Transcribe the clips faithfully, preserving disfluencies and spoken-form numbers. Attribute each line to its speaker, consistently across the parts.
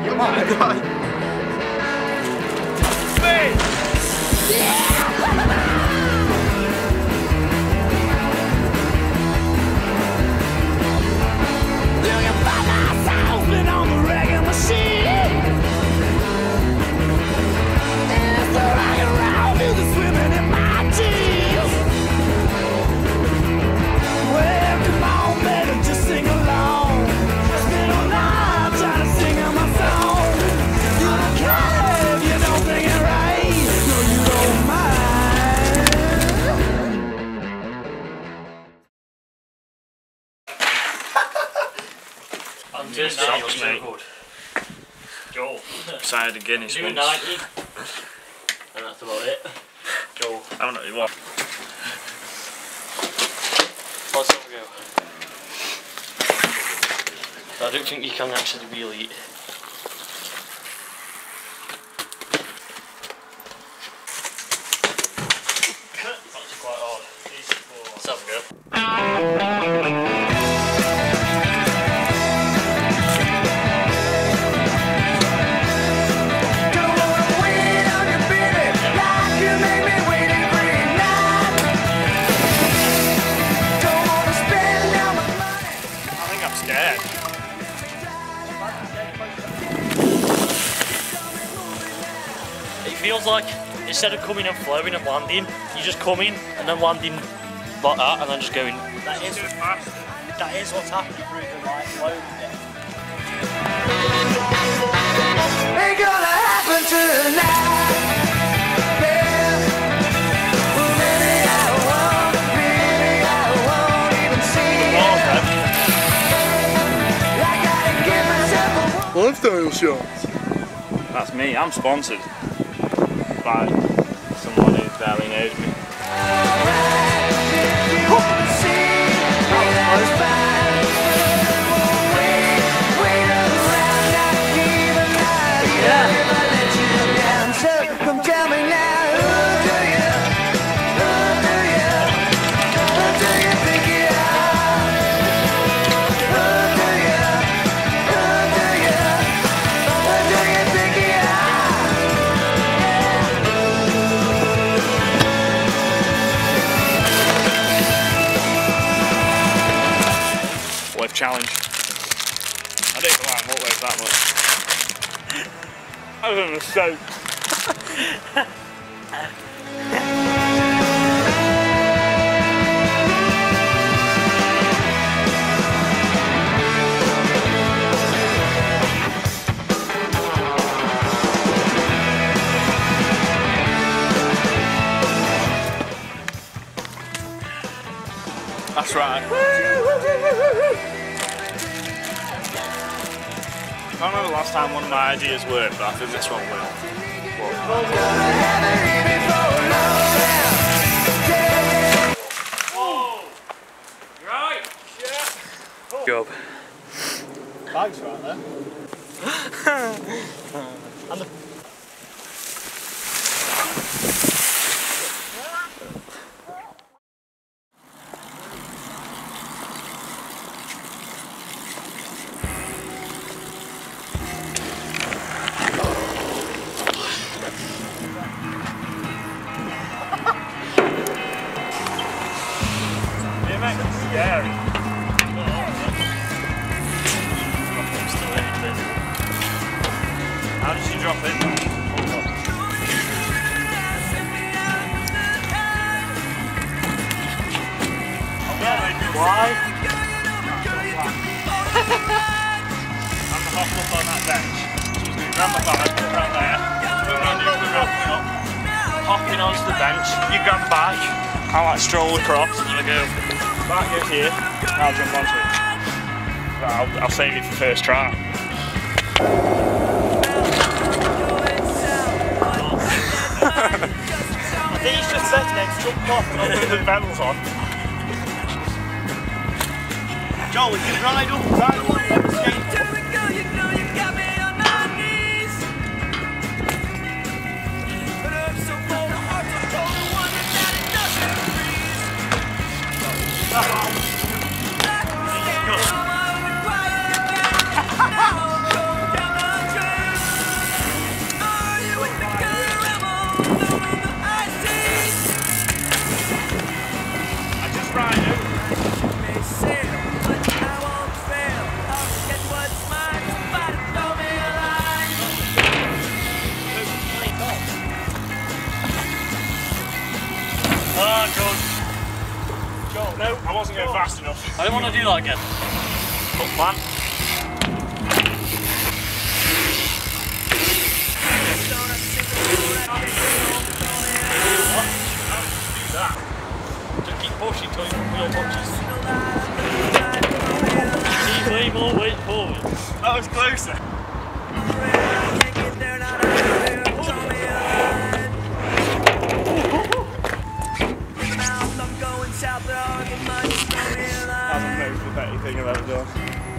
Speaker 1: Come on, come on. Speed! Looking by myself, been on the wrecking machine. And it's the rock and roll, feel the swimming in my jeans. Well, come on, baby, just sing along. Spend all night trying to sing on my song. You don't care if you don't sing it right. No, you don't mind.
Speaker 2: I'm just socks, mate. Joel.
Speaker 3: Side of Guinness.
Speaker 2: Do ninety. And that's about it. Joel.
Speaker 3: I don't know what.
Speaker 2: Let's have a go. I don't think you can actually really eat. That's quite hard. Let's have a go. It feels like instead of coming and flowing and landing, you just come in and then landing like that and then just going. That is, that is what's happening through the light flow bit.
Speaker 1: Ain't gonna happen tonight. Yeah. Well, maybe I won't, maybe I won't even see it. I gotta give myself a lifestyle shots.
Speaker 3: That's me. I'm sponsored by someone who barely knows me. Challenge. I don't even like what weighs that much. I was in the soap. That's right. I can't remember the last time one of my ideas worked, but I think this one will.
Speaker 2: Oh! You right? Yeah.
Speaker 3: Good job.
Speaker 2: Bag's right there. And the
Speaker 3: Scary. How did she drop in? Why? I'm the hop up on that bench. So I was going to grab my bag, put it around there, put it around you, put it around me up, hopping onto the bench, you grab the bike, I like stroll across and I go, bike goes here, I'll jump onto it. But I'll, I'll save it for first try.
Speaker 2: I think it's just better then to jump off and I'll put the pedals on. Joel, you can ride up, ride up on the skateboard.
Speaker 3: Doesn't go fast enough.
Speaker 2: I don't want to do that again. But plan. What? How did you do that? Just keep pushing till your wheel touches. Keep way more weight forward.
Speaker 3: That was closer. That's the most petty thing I've ever done.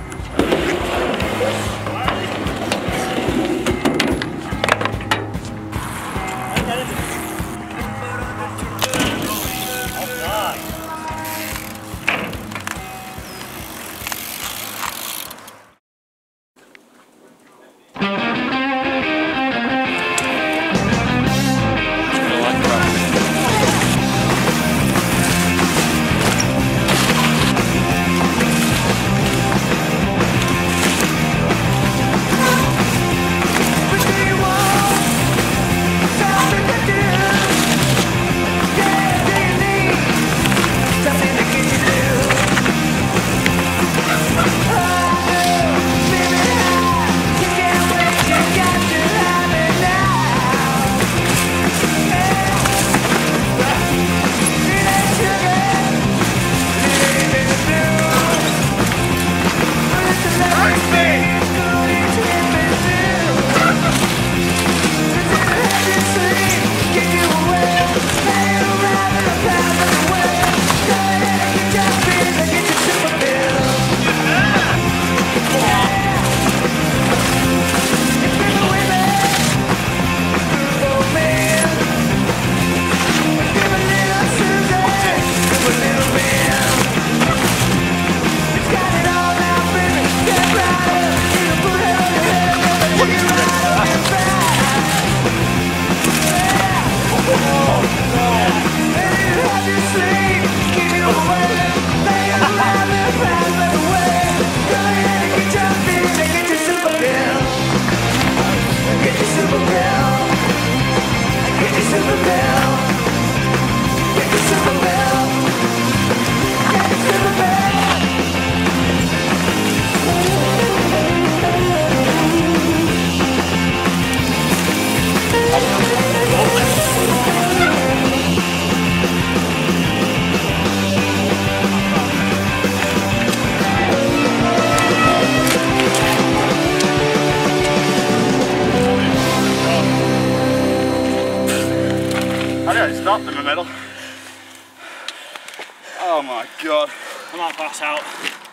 Speaker 3: Stopped in the middle. Oh my god.
Speaker 2: I might pass out.